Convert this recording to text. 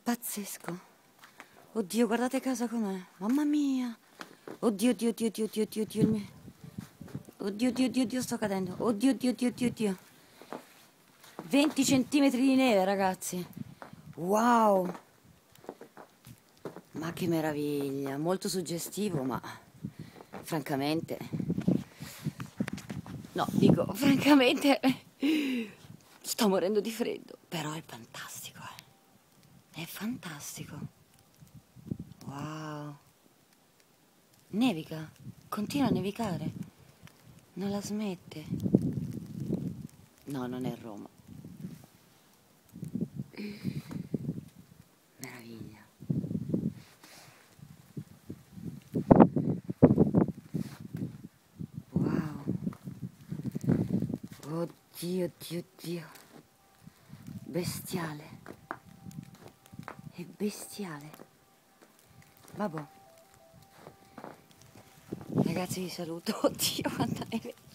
Pazzesco. Oddio, guardate casa com'è. Mamma mia. Oddio, oddio, oddio, oddio, oddio, oddio, oddio. Oddio, oddio, oddio, oddio, sto cadendo. Oddio, oddio, oddio, oddio, oddio. 20 centimetri di neve, ragazzi. Wow. Ma che meraviglia. Molto suggestivo, ma francamente... No, dico, francamente... Sto morendo di freddo. Però è fantastico, eh. È fantastico. Wow. Nevica. Continua a nevicare. Non la smette. No, non è Roma. Meraviglia. Wow. Oddio, oddio, oddio. Bestiale. È bestiale. Vabbè. Ragazzi, vi saluto. Oddio, quanta neve.